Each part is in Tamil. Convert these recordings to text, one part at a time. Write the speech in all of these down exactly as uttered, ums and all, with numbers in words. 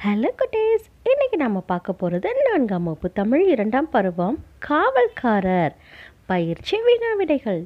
ஹலோ குட்டீஸ், இன்றைக்கி நம்ம பார்க்க போகிறது நான்காம் வகுப்பு தமிழ் இரண்டாம் பருவம் காவல்காரர் பயிற்சி வினா விடைகள்.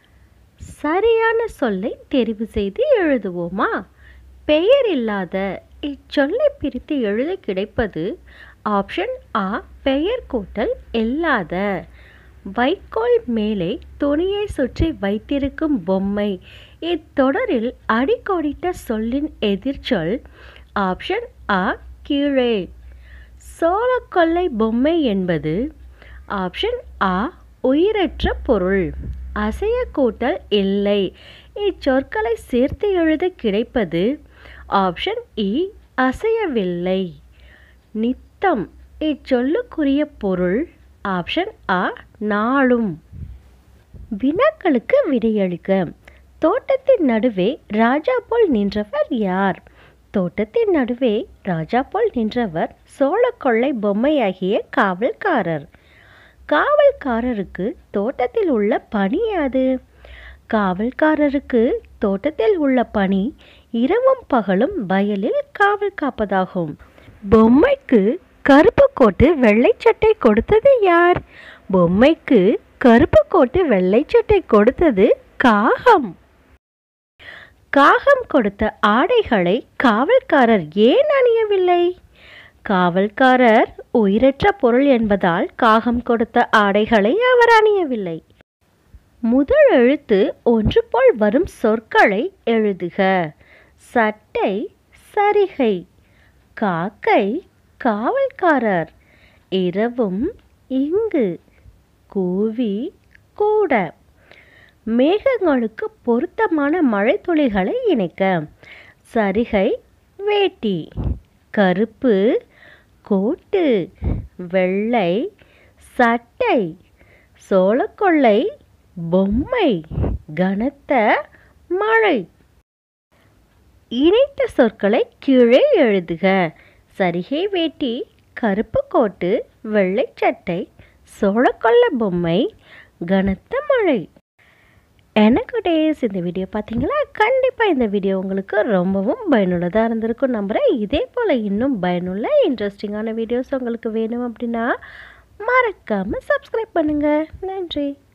சரியான சொல்லை தெரிவு செய்து எழுதுவோமா? பெயர் இல்லாத இச்சொல்லை பிரித்து எழுத கிடைப்பது ஆப்ஷன் ஆ பெயர் கூட்டல் இல்லாத. வைக்கோல் மேலே துணியை சுற்றி வைத்திருக்கும் பொம்மை இத்தொடரில் அடிக்கோடிட்ட சொல்லின் எதிர்ச்சொல் ஆப்ஷன் ஆ கீழே. சோளக்கொல்லை பொம்மை என்பது ஆப்ஷன் ஆ உயிரற்ற பொருள். அசைய கூட்டல் இல்லை இச்சொற்களை சேர்த்து எழுத கிடைப்பது ஆப்ஷன் இ அசையவில்லை. நித்தம் இச்சொல்லுக்குரிய பொருள் ஆப்ஷன் ஆ நாளும். வினாக்களுக்கு விடையளிக்க. தோட்டத்தின் நடுவே ராஜா போல் நின்றவர் யார்? தோட்டத்தின் நடுவே ராஜா போல் நின்றவர் சோளக்கொல்லை பொம்மையாகிய காவல்காரர். காவல்காரருக்கு தோட்டத்தில் உள்ள பணி யாது? காவல்காரருக்கு தோட்டத்தில் உள்ள பணி இரவும் பகலும் வயலில் காவல் காப்பதாகும். பொம்மைக்கு கருப்பு கோட்டு வெள்ளை சட்டை கொடுத்தது யார்? பொம்மைக்கு கருப்பு கோட்டு வெள்ளை சட்டை கொடுத்தது காகம். காகம் கொடுத்த ஆடைகளை காவல்காரர் ஏன் அணியவில்லை? காவல்காரர் உயிரற்ற பொருள் என்பதால் காகம் கொடுத்த ஆடைகளை அவர் அணியவில்லை. முதல் எழுத்து ஒன்று போல் வரும் சொற்களை எழுதுக. சட்டை சரிகை, காக்கை காவல்காரர், இரவும் இங்கு, கூவி கூட. மேகங்களுக்கு பொருத்தமான மழை துளிகளை இணைக்க. சரிகை வேட்டி, கருப்பு கோட்டு, வெள்ளை சட்டை, சோளக்கொல்லை பொம்மை, கனத்த மழை. இணைத்த சொற்களை கீழே எழுதுக. சரிகை வேட்டி, கருப்பு கோட்டு, வெள்ளை சட்டை, சோளக்கொல்லை பொம்மை, கனத்த மழை. எனக்கு டேஸ் இந்த வீடியோ பார்த்தீங்களா? கண்டிப்பாக இந்த வீடியோ உங்களுக்கு ரொம்பவும் பயனுள்ளதாக இருந்திருக்கும் நம்புகிறேன். இதே போல் இன்னும் பயனுள்ள இன்ட்ரெஸ்டிங்கான வீடியோஸ் உங்களுக்கு வேணும் அப்படின்னா மறக்காமல் சப்ஸ்கிரைப் பண்ணுங்கள். நன்றி.